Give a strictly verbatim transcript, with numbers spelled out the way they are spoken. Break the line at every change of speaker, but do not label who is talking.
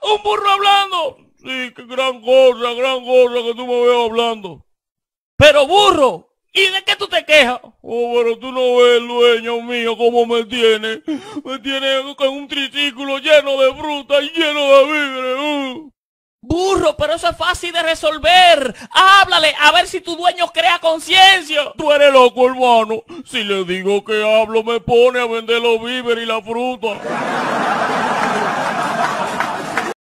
un burro hablando. Sí, qué gran cosa, gran cosa que tú me veas hablando. Pero burro, ¿y de qué tú te quejas? Oh, pero tú no ves, el dueño mío, cómo me tiene. Me tiene con un triciclo lleno de fruta y lleno de víveres. Uh. Burro, pero eso es fácil de resolver. Háblale, a ver si tu dueño crea conciencia. Tú eres loco, hermano. Si le digo que hablo, me pone a vender los víveres y la fruta.